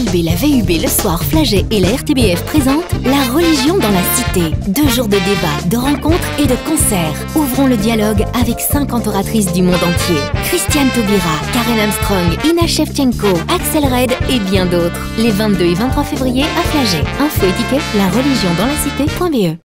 l'ALB, la VUB, le soir, Flaget et la RTBF présentent La religion dans la cité. 2 jours de débats, de rencontres et de concerts. Ouvrons le dialogue avec 50 oratrices du monde entier. Christiane Taubira, Karen Armstrong, Ina Shevchenko, Axel Red et bien d'autres. Les 22 et 23 février à Flaget. Info et tickets, lareligiondansLaCité.be.